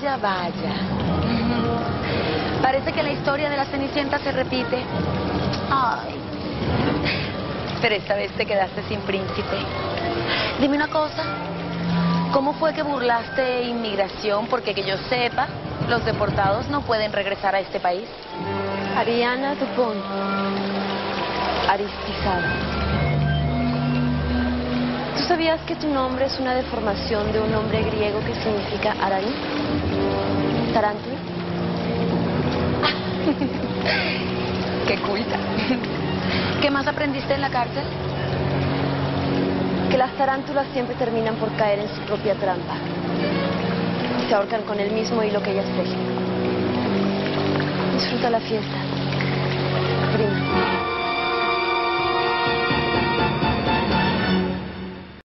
Vaya, vaya. Parece que la historia de la Cenicienta se repite. Ay. Pero esta vez te quedaste sin príncipe. Dime una cosa. ¿Cómo fue que burlaste inmigración? Porque que yo sepa, los deportados no pueden regresar a este país. Ariana Dupont. Aristizada. ¿Tú sabías que tu nombre es una deformación de un nombre griego que significa araña? Tarántula. Qué culta. ¿Qué más aprendiste en la cárcel? Que las tarántulas siempre terminan por caer en su propia trampa. Y se ahorcan con el mismo hilo que ellas tejen. Disfruta la fiesta.